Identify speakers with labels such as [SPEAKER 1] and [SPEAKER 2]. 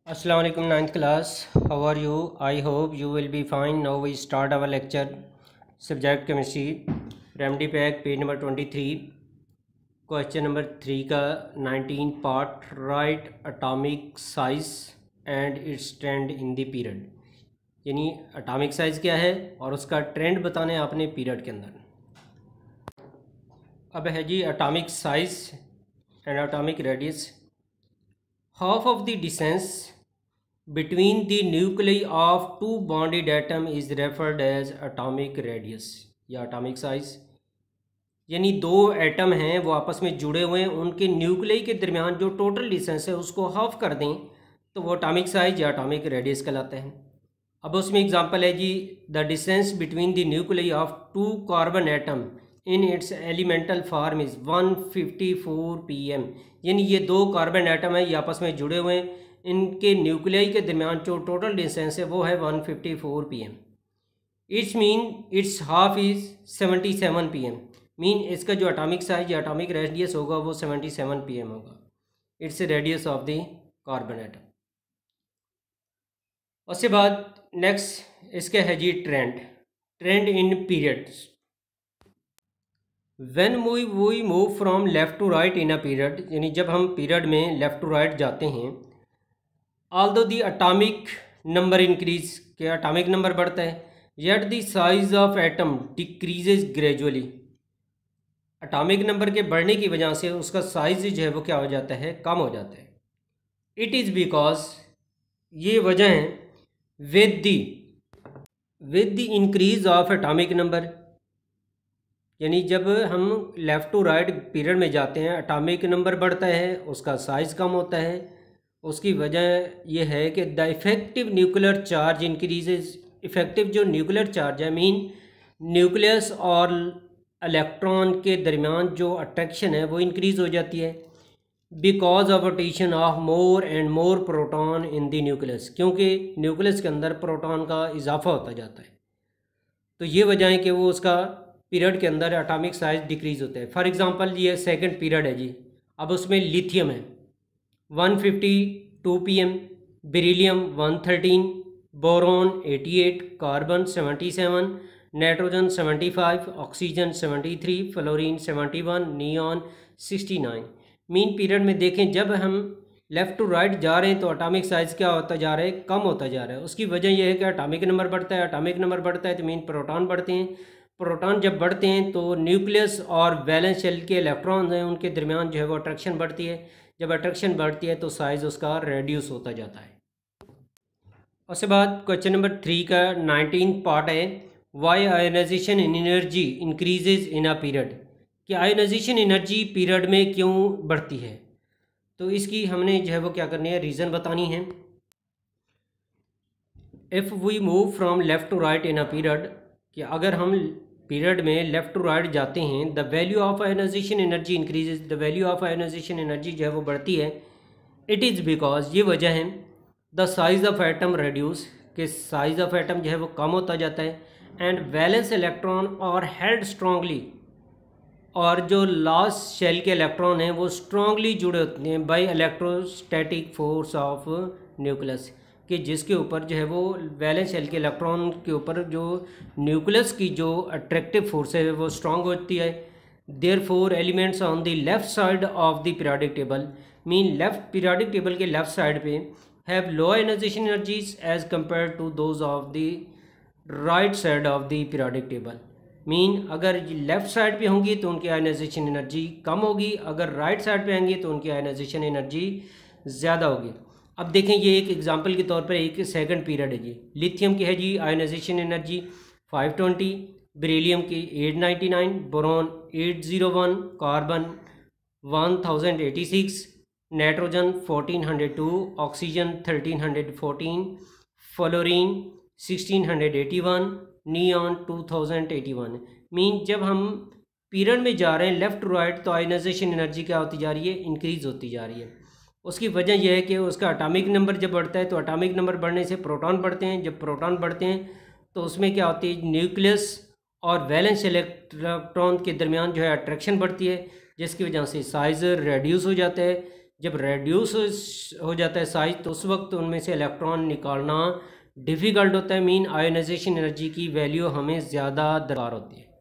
[SPEAKER 1] Assalamu alaikum ninth class. How are you? I hope you will be fine. Now we start our lecture. Subject chemistry. Remedy pack page number 23. Question number 3 का 19 part. Write atomic size and its trend in the period. यानी atomic size क्या है और उसका trend बताना है आपने period के अंदर. अब है जी atomic size and atomic radius. Half of the distance between the nuclei of two bonded atom is referred as atomic radius या atomic size. यानी दो एटम हैं वो आपस में जुड़े हुए हैं, उनके न्यूक्लियई के दरमियान जो टोटल डिस्टेंस है उसको हाफ कर दें तो वो एटॉमिक साइज या एटॉमिक रेडियस कहलाता है. अब उसमें एग्जांपल है जी the distance between the nuclei of two carbon atom in its elemental form is 154 pm. यानी ये दो कार्बन एटम है ये आपस में जुड़े हुए हैं, इनके न्यूक्लियई के दरमियान जो टोटल डिस्टेंस है वो है 154 pm. Its half is 77 pm. Mean इसका जो एटॉमिक साइज या एटॉमिक रेडियस होगा वो 77 pm होगा. Its radius of the carbon atom. उसके बाद नेक्स्ट इसके है जी trend in periods. When we move from left to right in a period, यानी जब हम पीरियड में लेफ़्ट टू राइट जाते हैं, although the atomic number increase के एटॉमिक नंबर बढ़ता है, yet the size of atom decreases gradually. Atomic number के बढ़ने की वजह से उसका साइज जो है वो क्या हो जाता है, कम हो जाता है. इट इज़ बिकॉज ये वजह है with the increase of atomic number. यानी जब हम लेफ़्ट टू राइट पीरियड में जाते हैं एटॉमिक नंबर बढ़ता है, उसका साइज़ कम होता है. उसकी वजह यह है कि the effective nuclear charge increases. Effective जो न्यूक्लियर चार्ज है मीन न्यूक्लियस और इलेक्ट्रॉन के दरमियान जो अट्रैक्शन है वो इंक्रीज़ हो जाती है because of rotation of more and more proton in the nucleus. क्योंकि न्यूक्लियस के अंदर प्रोटॉन का इजाफा होता जाता है, तो ये वजह है कि वो उसका पीरियड के अंदर एटॉमिक साइज डिक्रीज़ होता है. फॉर एग्जांपल ये सेकंड पीरियड है जी, अब उसमें लिथियम है 152 pm, beryllium 113, boron 88, carbon 77, nitrogen 75, oxygen 73, fluorine 71, neon 69. Mean period में देखें जब हम लेफ़्ट टू राइट जा रहे हैं तो एटॉमिक साइज़ क्या होता जा रहा है, कम होता जा रहा है. उसकी वजह यह है कि एटॉमिक नंबर बढ़ता है. एटॉमिक नंबर बढ़ता है तो मीन प्रोटॉन बढ़ते हैं. प्रोटॉन जब बढ़ते हैं तो न्यूक्लियस और वैलेंस शेल के इलेक्ट्रॉन हैं उनके दरमियान जो है वो अट्रैक्शन बढ़ती है. जब अट्रैक्शन बढ़ती है तो साइज़ उसका रेड्यूस होता जाता है. उसके बाद क्वेश्चन नंबर 3 का 19 पार्ट है why ionization in energy increases in a period. कि आयोनाइजेशन एनर्जी पीरियड में क्यों बढ़ती है, तो इसकी हमने जो है वो क्या करनी है, रीज़न बतानी है. If we move from left to right in a period, कि अगर हम पीरियड में लेफ़्ट टू राइट जाते हैं the value of ionization energy increases. The value of ionization energy जो है वो बढ़ती है. इट इज़ बिकॉज ये वजह है the size of atom reduce, के साइज़ ऑफ एटम जो है वो कम होता जाता है. And valence electron are held strongly, और जो लास्ट शेल के इलेक्ट्रॉन हैं वो स्ट्रांगली जुड़े होते हैं by electrostatic force of nucleus, कि जिसके ऊपर जो है वो वैलेंस शेल के इलेक्ट्रॉन के ऊपर जो न्यूक्लियस की जो अट्रैक्टिव फोर्स है वो स्ट्रांग होती है. Therefore elements on the left side of the periodic table, mean left periodic table के लेफ़्ट साइड पे have low ionization energies as compare to those of the right side of the periodic table. Mean अगर left side पे होंगी तो उनकी ionisation energy कम होगी, अगर right side पे आएंगी तो उनकी आयोनाइजेशन एनर्जी ज़्यादा होगी. अब देखें ये एक एग्जांपल के तौर पर एक सेकंड पीरियड है जी. लिथियम की है जी आयोनाइजेशन एनर्जी 520, बेरिलियम की 899, boron 801, carbon 1086, nitrogen 1402, oxygen 1314, fluorine 1681, neon 2081. Mean जब हम पीरियड में जा रहे हैं लेफ़्ट टू राइट तो आयोनाइजेशन एनर्जी क्या होती जा रही है, इंक्रीज़ होती जा रही है. उसकी वजह यह है कि उसका एटॉमिक नंबर जब बढ़ता है तो एटॉमिक नंबर बढ़ने से प्रोटॉन बढ़ते हैं. जब प्रोटॉन बढ़ते हैं तो उसमें क्या होती है, न्यूक्लियस और वैलेंस इलेक्ट्रॉन के दरमियान जो है अट्रैक्शन बढ़ती है, जिसकी वजह से साइज़ रेड्यूस हो जाता है. जब रेड्यूस हो जाता है साइज तो उस वक्त उनमें से इलेक्ट्रॉन निकालना डिफ़िकल्ट होता है। मीन आयोनाइजेशन एनर्जी की वैल्यू हमें ज़्यादा दरकार होती है।